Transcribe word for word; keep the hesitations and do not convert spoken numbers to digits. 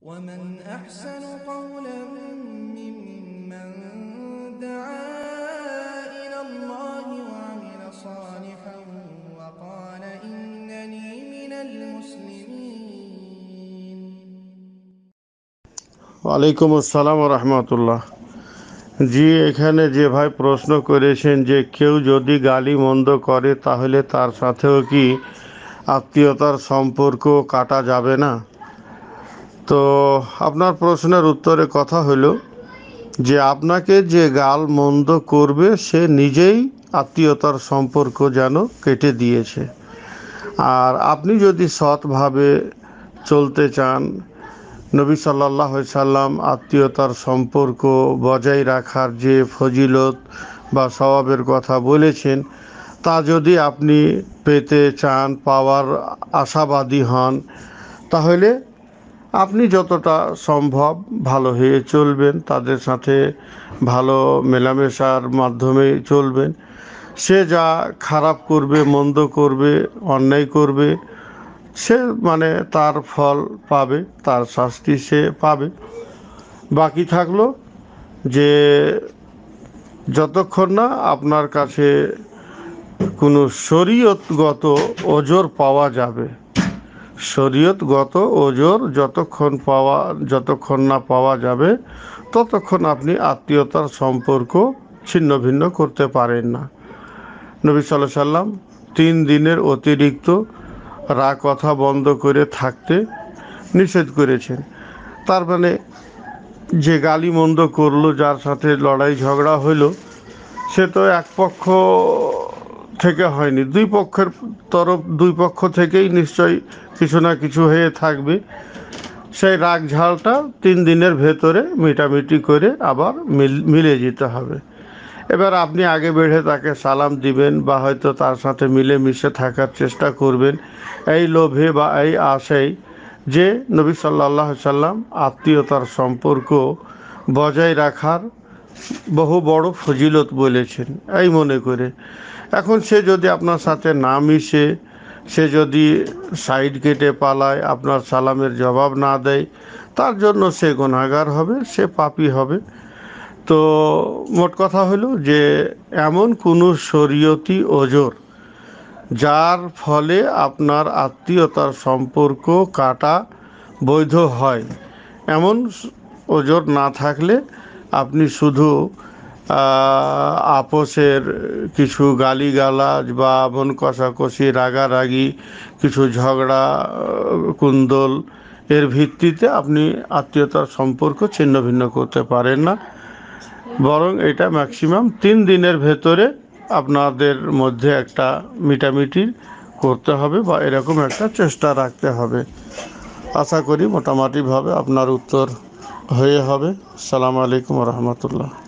ومن أحسن قولا ممن دعا إلى الله وعمل صالحا وقال إنني من المسلمين। ওয়ালাইকুম আসসালাম ওয়া রাহমাতুল্লাহ। জি, এখানে যে ভাই প্রশ্ন করেছেন যে কেউ যদি গালি মন্দ করে তাহলে তার সাথেও কি আত্মীয়তার সম্পর্ক কাটা যাবে না? তো আপনার প্রশ্নের উত্তরে কথা হলো যে আপনাকে যে গাল মন্দ করবে সে নিজেই আত্মীয়তার সম্পর্ক যেন কেটে দিয়েছে। আর আপনি যদি সৎভাবে চলতে চান, নবী সাল্লাল্লাহু আলাইহি সাল্লাম আত্মীয়তার সম্পর্ক বজায় রাখার যে ফজিলত বা সওয়াবের কথা বলেছেন, তা যদি আপনি পেতে চান, পাওয়ার আশাবাদী হন, তাহলে আপনি যতটা সম্ভব ভালো হয়ে চলবেন, তাদের সাথে ভালো মেলামেশার মাধ্যমে চলবেন। সে যা খারাপ করবে, মন্দ করবে, অন্যায় করবে, সে মানে তার ফল পাবে, তার শাস্তি সে পাবে। বাকি থাকলো যে যতক্ষণ না আপনার কাছে কোনো শরীয়তগত ওজর পাওয়া যাবে, শরীয়তগত ওজর যতক্ষণ পাওয়া যতক্ষণ না পাওয়া যাবে ততক্ষণ আপনি আত্মীয়তার সম্পর্ক ছিন্ন ভিন্ন করতে পারেন না। নবী সাল্লাল্লাহু আলাইহি সাল্লাম তিন দিনের অতিরিক্ত রাগ কথা বন্ধ করে থাকতে নিষেধ করেছেন। তার মানে যে গালি মন্দ করলো, যার সাথে লড়াই ঝগড়া হইল, সে তো এক পক্ষ থেকে হয়নি, দুই পক্ষের তরফ দুই পক্ষ থেকেই নিশ্চয়ই কিছু না কিছু হয়ে থাকবে। সেই রাগ ঝালটা তিন দিনের ভেতরে মিটামিটি করে আবার মিল মিলে যেতে হবে। এবার আপনি আগে বেড়ে তাকে সালাম দিবেন বা হয়তো তার সাথে মিলেমিশে থাকার চেষ্টা করবেন, এই লোভে বা এই আশায় যে নবী সাল্লাল্লাহু আলাইহি সাল্লাম আত্মীয়তার সম্পর্ক বজায় রাখার বহু বড় ফজিলত বলেছেন, এই মনে করে। এখন সে যদি আপনার সাথে না মিশে, সে যদি সাইড কেটে পালায়, আপনার সালামের জবাব না দেয়, তার জন্য সে গুনাহগার হবে, সে পাপী হবে। তো মোট কথা হলো যে এমন কোনো শরীয়তি ওজর যার ফলে আপনার আত্মীয়তার সম্পর্ক কাটা বৈধ হয়, এমন ওজর না থাকলে আপনি শুধু আপোষের কিছু গালিগালাজ বা মন কষাকষি, রাগারাগি, কিছু ঝগড়া কুন্দল এর ভিত্তিতে আপনি আত্মীয়তার সম্পর্ক ছিন্ন ভিন্ন করতে পারেন না। বরং এটা ম্যাক্সিমাম তিন দিনের ভেতরে আপনাদের মধ্যে একটা মিটামিটি করতে হবে বা এরকম একটা চেষ্টা রাখতে হবে। আশা করি মোটামুটিভাবে আপনার উত্তর হয়ে হবে। আসসালামু আলাইকুম ওয়া রাহমাতুল্লাহ।